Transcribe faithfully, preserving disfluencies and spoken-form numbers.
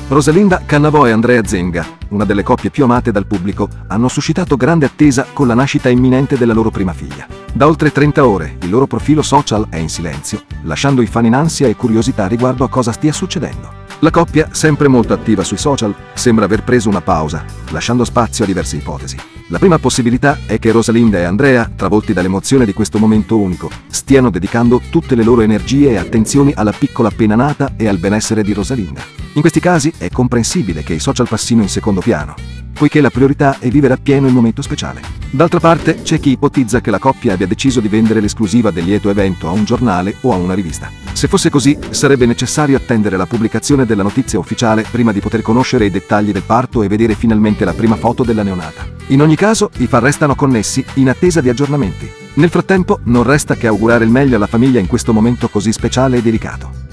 Rosalinda Cannavò e Andrea Zenga, una delle coppie più amate dal pubblico, hanno suscitato grande attesa con la nascita imminente della loro prima figlia. Da oltre trenta ore il loro profilo social è in silenzio, lasciando i fan in ansia e curiosità riguardo a cosa stia succedendo. La coppia, sempre molto attiva sui social, sembra aver preso una pausa, lasciando spazio a diverse ipotesi. La prima possibilità è che Rosalinda e Andrea, travolti dall'emozione di questo momento unico, stiano dedicando tutte le loro energie e attenzioni alla piccola appena nata e al benessere di Rosalinda. In questi casi è comprensibile che i social passino in secondo piano, poiché la priorità è vivere appieno il momento speciale. D'altra parte c'è chi ipotizza che la coppia abbia deciso di vendere l'esclusiva del lieto evento a un giornale o a una rivista. Se fosse così, sarebbe necessario attendere la pubblicazione della notizia ufficiale prima di poter conoscere i dettagli del parto e vedere finalmente la prima foto della neonata. In ogni caso, i fan restano connessi in attesa di aggiornamenti. Nel frattempo, non resta che augurare il meglio alla famiglia in questo momento così speciale e delicato.